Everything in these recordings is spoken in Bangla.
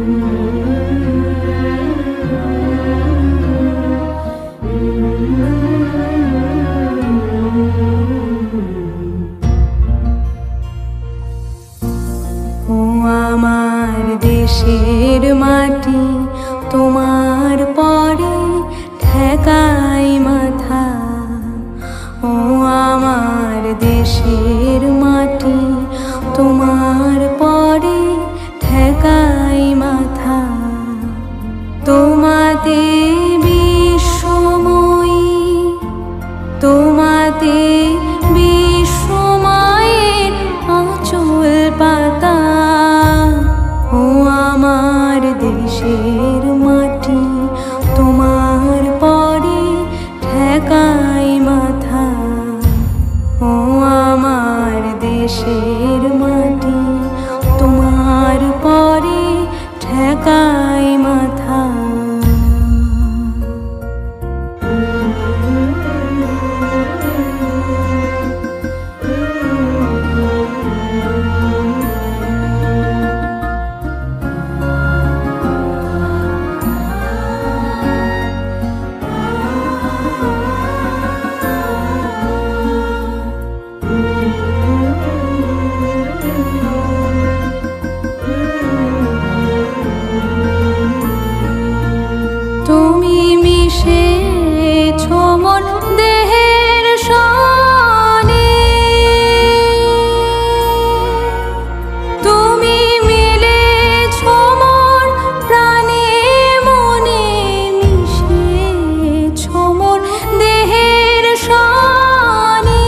আমার দেশের মাটি তোমার পরে ঠেকাই মাথা। ও আমার দেশের মাটি তোমার পরে ঠেকাই মাথা। তোমাতে বিশ্বময়ী, তোমাতে বিশ্বমায়ের আঁচল পাতা। ও আমার দেশের মাটি তোমার পরে ঠেকাই মাথা। ও আমার দেশের মাটি তোমার পরে ঠেকাই মাথা। তুমি মিশেছ মোর দেহের সনে, তুমি মিলেছ মোর প্রাণে মনে, মিশেছ মোর দেহের সনে।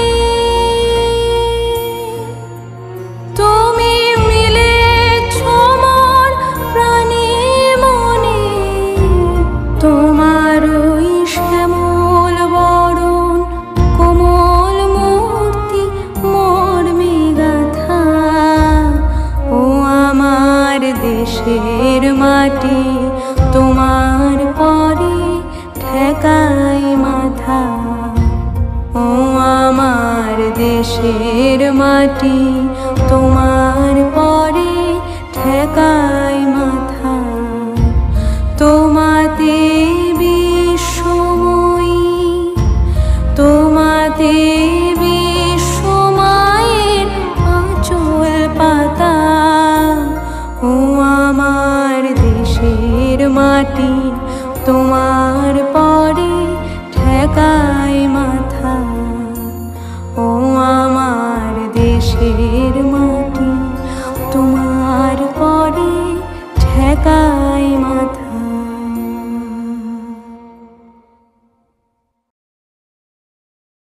তুমি মিলেছ মোর প্রাণে মনে, তোমার ওই শ্যামল বরণ কোমল মূর্তি মর্মে গাথা। ও আমার দেশের মাটি তোমার পরে ঠেকাই মাথা। ও আমার দেশের মাটি তোমার পরে ঠেকাই মাথা। তোমাতে বিশ্বময়ী, তোমাতে বিশ্বমায়ের আঁচল পাতা। ও আমার দেশের মাটি তোমার পরে ঠেকাই মাথা। ও আমার দেশের